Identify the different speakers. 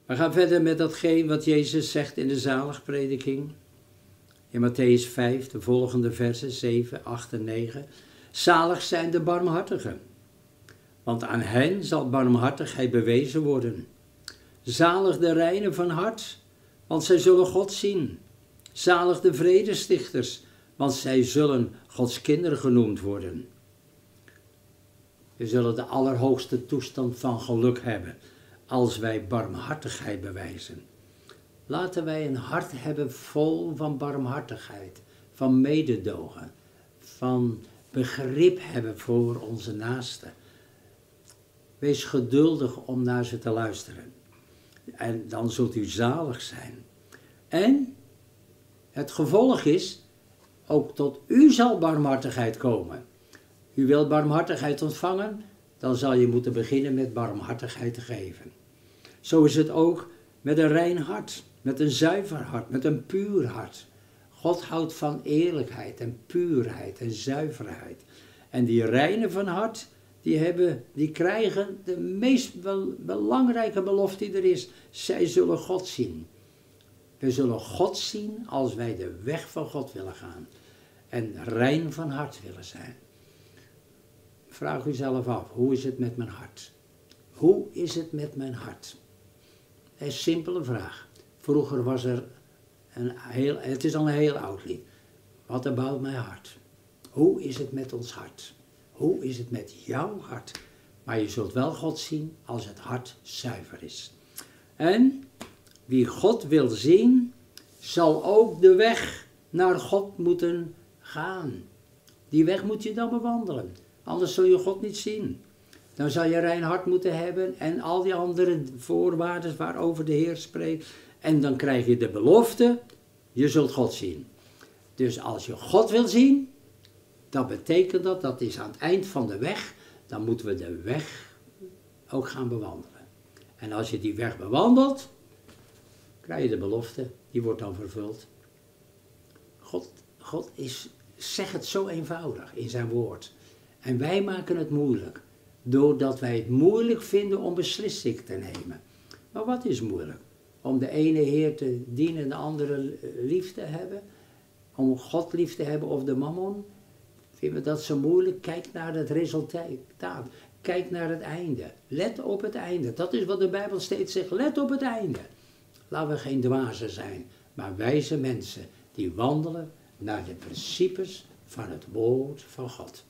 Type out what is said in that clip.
Speaker 1: We gaan verder met datgene wat Jezus zegt in de zaligprediking. In Mattheüs 5, de volgende versen 7, 8 en 9. Zalig zijn de barmhartigen, want aan hen zal barmhartigheid bewezen worden. Zalig de reinen van hart, want zij zullen God zien. Zalig de vredestichters, want zij zullen Gods kinderen genoemd worden. We zullen de allerhoogste toestand van geluk hebben als wij barmhartigheid bewijzen. Laten wij een hart hebben vol van barmhartigheid, van mededogen, van begrip hebben voor onze naasten. Wees geduldig om naar ze te luisteren. En dan zult u zalig zijn. En het gevolg is, ook tot u zal barmhartigheid komen. U wilt barmhartigheid ontvangen, dan zal je moeten beginnen met barmhartigheid te geven. Zo is het ook met een rein hart, met een zuiver hart, met een puur hart. God houdt van eerlijkheid en puurheid en zuiverheid. En die reinen van hart, die krijgen de meest belangrijke belofte die er is. Zij zullen God zien. We zullen God zien als wij de weg van God willen gaan. En rein van hart willen zijn. Vraag uzelf af, hoe is het met mijn hart? Hoe is het met mijn hart? Een simpele vraag. Vroeger was er het is al een heel oud lied. What about my heart? Hoe is het met ons hart? Hoe is het met jouw hart? Maar je zult wel God zien als het hart zuiver is. En wie God wil zien, zal ook de weg naar God moeten gaan. Die weg moet je dan bewandelen. Anders zul je God niet zien. Dan zal je rein hart moeten hebben en al die andere voorwaarden waarover de Heer spreekt. En dan krijg je de belofte, je zult God zien. Dus als je God wil zien, dan betekent dat is aan het eind van de weg, dan moeten we de weg ook gaan bewandelen. En als je die weg bewandelt, krijg je de belofte, die wordt dan vervuld. God zegt het zo eenvoudig in zijn woord. En wij maken het moeilijk, doordat wij het moeilijk vinden om beslissing te nemen. Maar wat is moeilijk? Om de ene Heer te dienen en de andere lief te hebben? Om God lief te hebben of de mammon? Vinden we dat zo moeilijk? Kijk naar het resultaat. Kijk naar het einde. Let op het einde. Dat is wat de Bijbel steeds zegt. Let op het einde. Laten we geen dwazen zijn, maar wijze mensen die wandelen naar de principes van het woord van God.